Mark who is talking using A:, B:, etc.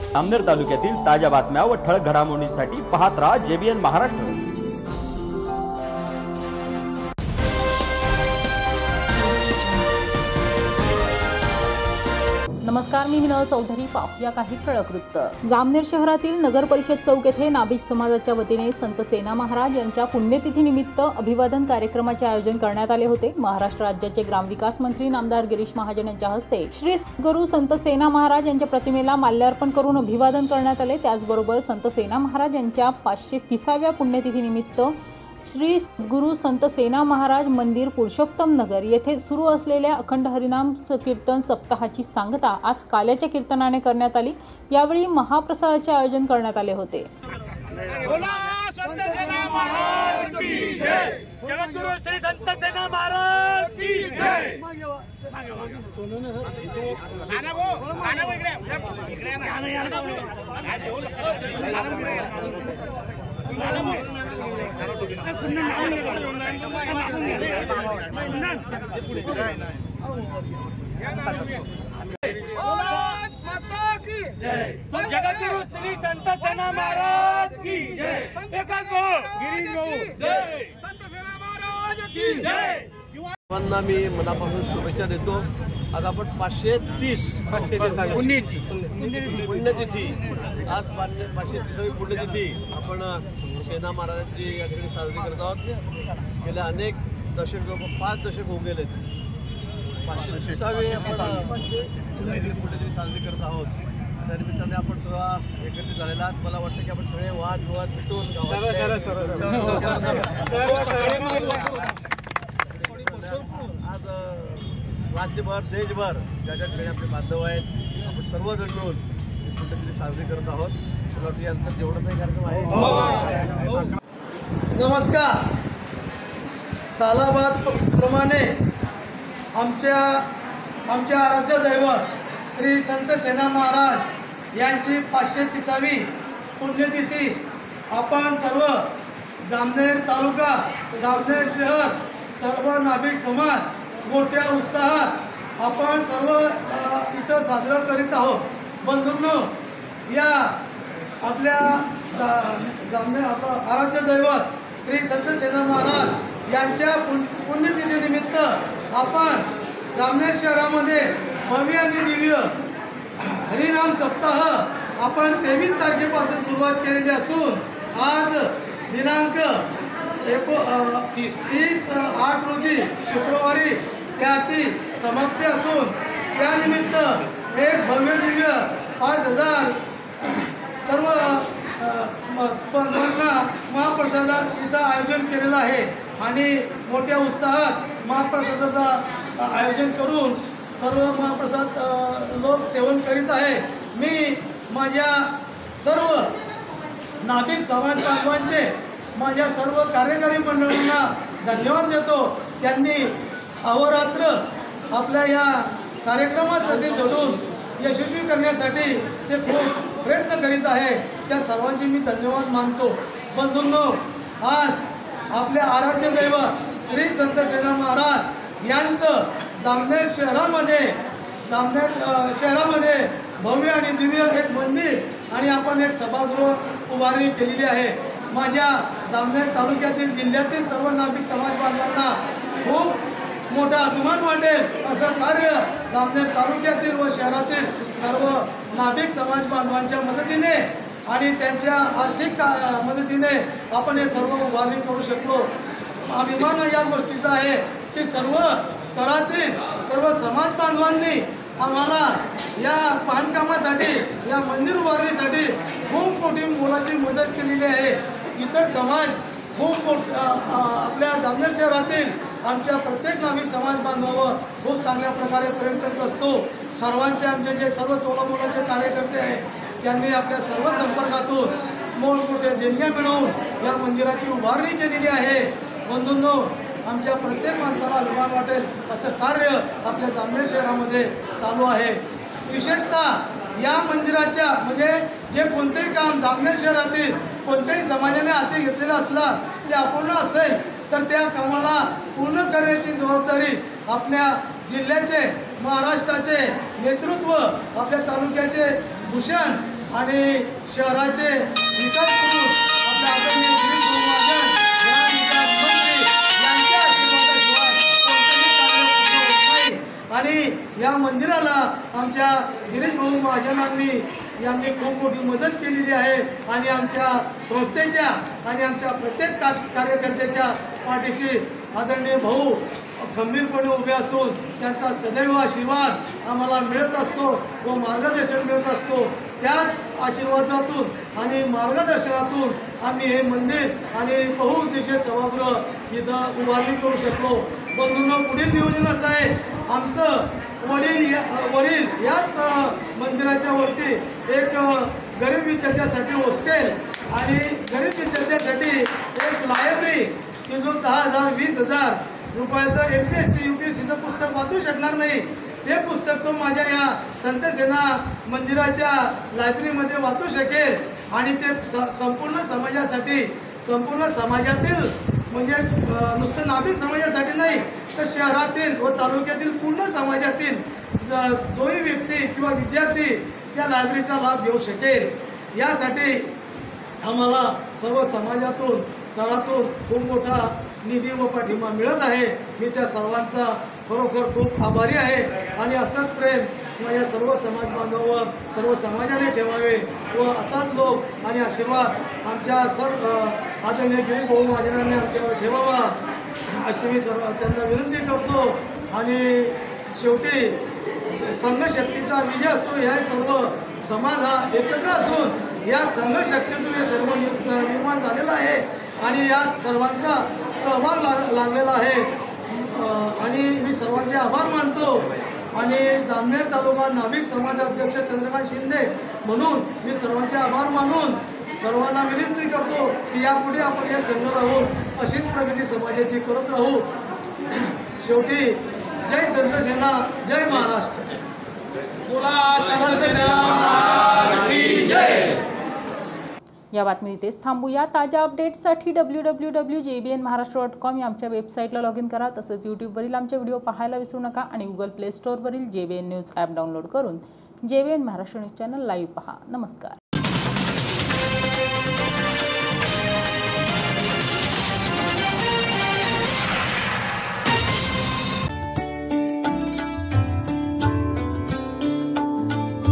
A: जामनेर तालुक्यातील ताज्या बातम्या व ठळक घडामोडींसाठी पाहत राहा JBN महाराष्ट्र।
B: नमस्कार, मी हिना चौधरी। पाहूया काही ठळक वृत्त। जामनेर शहरातील नगर परिषद चौक येथे नाभिक समाजाच्या वतीने संत सेना महाराज यांच्या पुण्यतिथी निमित्त अभिवादन कार्यक्रमाचे आयोजन करण्यात आले होते। महाराष्ट्र राज्याचे ग्रामविकास मंत्री नामदार गिरीश महाजन यांच्या हस्ते श्री सद्गुरू संत सेना महाराज यांच्या प्रतिमेला माल्यार्पण करून अभिवादन करण्यात आले। त्याचबरोबर संत सेना महाराज यांच्या 530व्या पुण्यतिथी निमित्त श्री सद्गुरू संत सेना महाराज मंदिर पुरुषोत्तम नगर येथे सुरू असलेल्या अखंड हरिनाम कीर्तन सप्ताहाची सांगता आज काल्याच्या कीर्तनाने करण्यात आली। यावेळी महाप्रसादाचे आयोजन करण्यात आले होते।
C: जगद्गुरु श्री संत सेना महाराज की जय। जगद्गुरु श्री संत सेना महाराज की जय।
D: सर्वांना मी मनापासून शुभेच्छा देतो। आज आपण 530 पुण्यतिथी आज 530वी पुण्यतिथी आपण सेना महाराजांची या ठिकाणी साजरी करत आहोत। गेल्या अनेक दशक 5 दशक होऊन गेलेत 530वी पुण्यतिथी साजरी करत आहोत। त्या निमित्ताने आपण सर्व एकत्रित झालेला आहात। मला वाटतं की आपण सगळे वाद विवाद मिटवून आज राज्यभर देशभर ज्या ज्या ठिकाणी आपले बांधव आहेत आपण सर्वजण मिळून पुण्यतिथी साजरी करत आहोत। मला वाटतं यानंतर जेवढं काही कार्यक्रम आहे।
E: नमस्कार। सालाबाद प्रमाणे आमच्या आराध्य दैवत श्री संत सेना महाराज यांची 530वी पुण्यतिथी आपण सर्व जामनेर तालुका जामनेर शहर सर्व नाभिक समाज मोठ्या उत्साहात आपण सर्व इथं साजरं करीत आहोत। बंधूंनो, या आपल्या जामनेर आराध्य दैवत श्री संत सेना महाराज यांच्या पुण्यतिथीनिमित्त आपण जामनेर शहरामध्ये भव्य आणि दिव्य हरिनाम सप्ताह आपण 23 तारखेपासून सुरुवात केलेली असून आज दिनांक 30/8 रोजी शुक्रवारी त्याची समाप्ती असून त्यानिमित्त एक भव्य दिव्य 5000 सर्व स्पर्धांना महाप्रसादा इथं आयोजन केलेलं आहे आणि मोठ्या उत्साहात महाप्रसादाचा आयोजन करून सर्व महाप्रसाद लोक सेवन करीत आहे। मी माझ्या सर्व नाभिक समाज बांधवांचे माझ्या सर्व कार्यकारी मंडळांना धन्यवाद देतो। त्यांनी अहोरात्र आपल्या या कार्यक्रमासाठी जोडून यशस्वी करण्यासाठी ते खूप प्रयत्न करीत आहे। त्या सर्वांचे मी धन्यवाद मानतो। बंधूंनो, आज आपल्या आराध्य दैवत श्री संत सेना महाराज यांचं जामनेर शहरामध्ये भव्य आणि दिव्य एक मंदिर आणि आपण एक सभागृह उभारणी केलेली आहे। माझ्या जामनेर तालुक्यातील जिल्ह्यातील सर्व नाभिक समाज बांधवांना खूप मोठा अभिमान वाटेल असं कार्य जामनेर तालुक्यातील व शहरातील सर्व नाभिक समाज बांधवांच्या मदतीने आणि त्यांच्या आर्थिक मदतीने आपण हे सर्व उभारणी करू शकलो। अभिमान या गोष्टीचा आहे की सर्व स्तरातील सर्व समाज बांधवांनी आम्हाला या बांधकामासाठी या मंदिर उभारणीसाठी खूप मोठी मोलाची मदत केलेली आहे। इतर समाज खूप आपल्या जामनेर शहरातील आमच्या प्रत्येक नाभिक समाज बांधवावर खूप चांगल्या प्रकारे प्रेम करत असतो। सर्वांचे आमचे जे सर्व तोलामोलाचे कार्यकर्ते आहेत त्यांनी आपल्या सर्व संपर्कातून मोठमोठ्या देणग्या मिळवून या मंदिराची उभारणी केलेली आहे। बंधूंनो, आमच्या प्रत्येक माणसाला अभिमान वाटेल असं कार्य आपल्या जामनेर शहरामध्ये चालू आहे। विशेषतः या मंदिराच्या म्हणजे जे कोणतेही काम जामनेर शहरातील कोणत्याही समाजाने हाती घेतलेला असला ते अपूर्ण असेल तर त्या कामाला पूर्ण करण्याची जबाबदारी आपल्या जिल्ह्याचे महाराष्ट्राचे नेतृत्व, आपल्या तालुक्याचे भूषण आणि शहराचे विकास पुरुष आपल्या आदरणीय गिरीश भाऊ महाजन ग्रामविकास मंत्री यांच्या आशीर्वादाशिवाय कोणतेही कार्य पूर्ण होत नाही. आणि या मंदिराला आमच्या गिरीश भाऊ महाजनांनी खूप मोठी मदत केलेली आहे आणि आमच्या संस्थेच्या आणि आमच्या प्रत्येक कार्यकर्त्याच्या पाठीशी आदरणीय भाऊ खंबीरपणे उभे असून त्यांचा सदैव आशीर्वाद आम्हाला मिळत असतो व मार्गदर्शन मिळत असतो. त्याच आशीर्वादातून आणि मार्गदर्शनातून आम्ही हे मंदिर आणि बहुउद्देशीय सभागृह इथं उभारणी करू शकलो. बंधूंनो, पुढील नियोजन असं आहे, आमचं वरील याच मंदिराच्या वरती एक गरीब विद्यार्थ्यासाठी हॉस्टेल आणि गरीब विद्यार्थ्यासाठी एक लायब्ररी की जो 10,000 20,000 रुपयाचं MPSC UPSCचं पुस्तक वाचू शकणार नाही, ते पुस्तक तो माझ्या या संतसेना मंदिराच्या लायब्ररीमध्ये वाचू शकेल. आणि ते संपूर्ण समाजासाठी, संपूर्ण समाजातील म्हणजे नुसतं नाभिक समाजासाठी नाही तर शहरातील व तालुक्यातील पूर्ण समाजातील जोही व्यक्ती किंवा विद्यार्थी त्या लायब्ररीचा लाभ घेऊ शकेल. यासाठी आम्हाला सर्व समाजातून स्तरातून खूप मोठा निधी व पाठिंबा मिळत आहे. मी त्या सर्वांचा खरोखर खूप आभारी आहे. आणि असंच प्रेम माझ्या सर्व समाज बांधवांवर सर्व समाजाने ठेवावे व असाच लोक आणि आशीर्वाद आमच्या आदरणीय गिरीश भाऊ महाजनांनी आमच्यावर ठेवावा अशी मी सर्व त्यांना विनंती करतो. आणि शेवटी संघशक्तीचा विजय असतो. ह्या सर्व समाज हा एकत्र असून या संघशक्तीतून हे सर्व निर्माण झालेलं आहे आणि या सर्वांचा सहभाग लागलेला आहे. आणि मी सर्वांचे आभार मानतो. आणि जामनेर तालुका नाभिक समाजाध्यक्ष चंद्रकांत शिंदे म्हणून मी सर्वांचे आभार मानून सर्वांना विनंती करतो की यापुढे आपण या संघ राहून अशीच प्रगती समाजाची करत राहू. शेवटी जय संतसेना, जय महाराष्ट्र. संतसेना महाराज की जय.
B: या बातमी इथेच थांबूया. ताज्या अपडेट्ससाठी www.jbnmaharashtra.com या आमच्या वेबसाईटला लॉग इन करा. तसंच यूट्यूबवरील आमचे व्हिडिओ पाहायला विसरू नका आणि गुगल प्ले स्टोअरवरील JBN न्यूज ॲप डाउनलोड करून JBN Maharashtra news channel live पहा. नमस्कार.